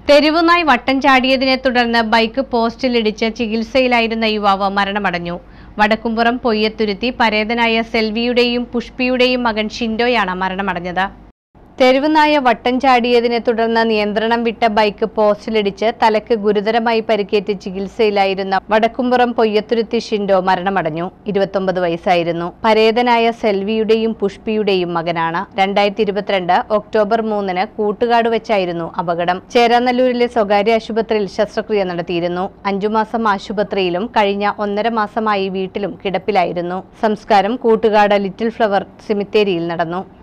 തെരുവുനായി വട്ടം ചാടിയതിനെ തുടർന്ന് ബൈക്ക് പോസ്റ്റിലിടിച്ച് ചികിത്സയിലായിരുന്ന യുവാവ് മരണമടഞ്ഞു. വടക്കുംപുറം പൊയ്യത്തുരുത്തി പരേതനായ സെൽവിയുടെയും പുഷ്പിയുടെയും മകൻ ഷിൻഡോയാണ് മരണമടഞ്ഞത്. തെരുവുനായ വട്ടം ചാടിയതിനെ തുടർന്ന് നിയന്ത്രണം വിട്ട ബൈക്ക് പോസ്റ്റിലിടിച്ച് തലയ്ക്ക് ഗുരുതരമായി പരിക്കേറ്റ് ചികിത്സയിലായിരുന്ന വടക്കുംപുറം പൊയ്യത്തുരുത്തി ഷിൻഡോ മരണമടഞ്ഞു. 29 വയസ്സായിരുന്നു. പരേതനായ സെൽവിയുടെയും പുഷ്പിയുടെയും മകനാണ്. 2022 ഒക്ടോബർ 3 കൂട്ടുകാട് വെച്ചായിരുന്നു അപകടം. ചേരാനല്ലൂരിലെ സ്വകാര്യ ആശുപത്രിയിൽ ശസ്ത്രക്രിയ നടത്തിയിരുന്നു. 5 മാസം ആശുപത്രിയിലും കഴിഞ്ഞ 1.5 മാസമായി വീട്ടിലും കിടപ്പിലായിരുന്നു. സംസ്കാരം കൂട്ടുകാട് ലിറ്റിൽ ഫ്ലവർ സെമിത്തേരിയിൽ നടന്നു.